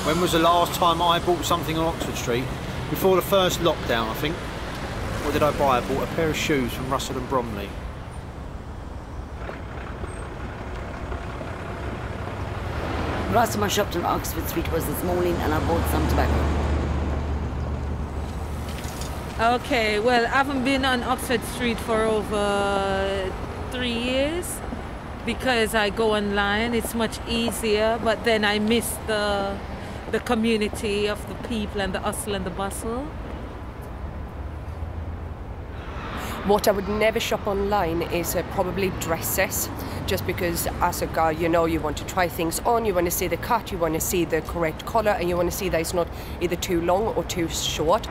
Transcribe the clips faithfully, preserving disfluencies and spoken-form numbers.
When was the last time I bought something on Oxford Street? Before the first lockdown, I think. What did I buy? I bought a pair of shoes from Russell and Bromley. Last time I shopped on Oxford Street was this morning and I bought some tobacco. Okay, well, I haven't been on Oxford Street for over three years because I go online. It's much easier, but then I miss the, the community of the people and the hustle and the bustle. What I would never shop online is uh, probably dresses, just because as a girl, you know, you want to try things on, you want to see the cut, you want to see the correct color, and you want to see that it's not either too long or too short.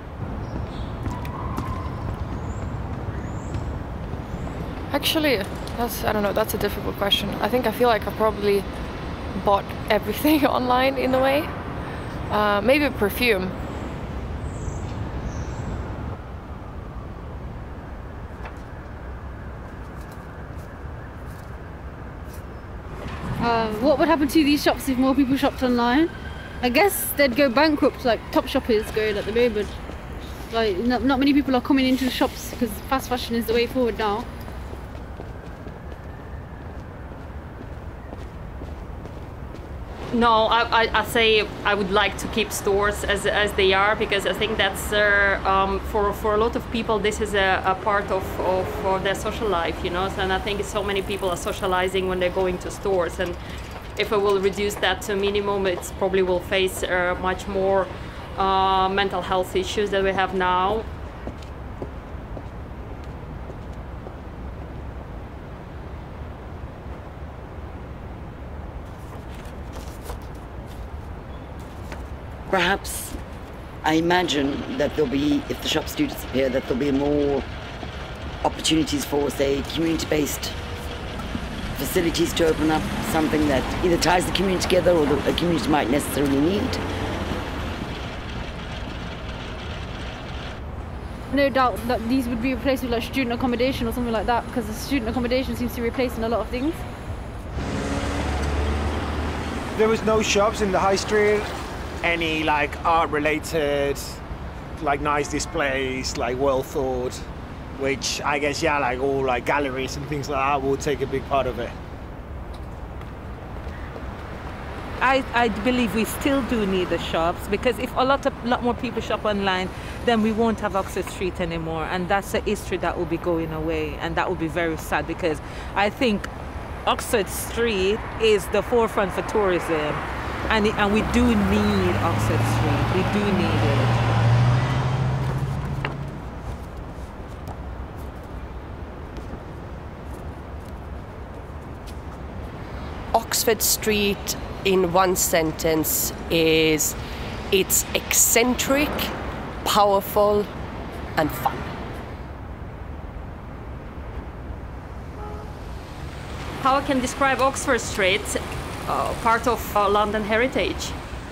Actually, that's, I don't know, that's a difficult question. I think I feel like I've probably bought everything online in a way. Uh, maybe perfume. Uh, what would happen to these shops if more people shopped online? I guess they'd go bankrupt like Topshop is going at the moment. Like, not, not many people are coming into the shops because fast fashion is the way forward now. No, I, I, I say I would like to keep stores as, as they are, because I think that's uh, um, for, for a lot of people this is a, a part of, of, of their social life, you know, and I think so many people are socializing when they're going to stores, and if I will reduce that to a minimum, it probably will face uh, much more uh, mental health issues that we have now. Perhaps, I imagine that there'll be, if the shops do disappear, that there'll be more opportunities for, say, community-based facilities to open up, something that either ties the community together or the, a community might necessarily need. No doubt that these would be replaced with like student accommodation or something like that, because the student accommodation seems to be replacing a lot of things. There was no shops in the high street, any like art related, like nice displays, like well thought, which I guess, yeah, like all like galleries and things like that will take a big part of it. I, I believe we still do need the shops, because if a lot of lot more people shop online, then we won't have Oxford Street anymore, and that's a history that will be going away, and that will be very sad, because I think Oxford Street is the forefront for tourism, and, it, and we do need Oxford Street, we do need it. Oxford Street, in one sentence, is it's eccentric, powerful, and fun. How I can describe Oxford Street, uh, part of uh, London heritage?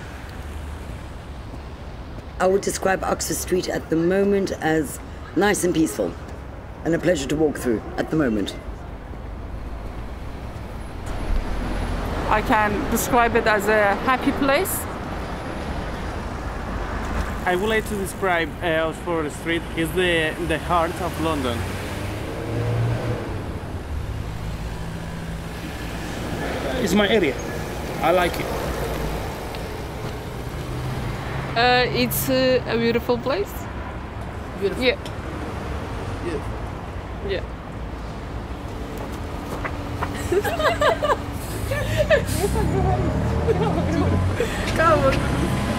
I would describe Oxford Street at the moment as nice and peaceful, and a pleasure to walk through at the moment. I can describe it as a happy place. I would like to describe uh, Oxford Street is the, the heart of London. It's my area. I like it. Uh, it's uh, a beautiful place. Beautiful. Yeah. Yeah. Yeah. Come on.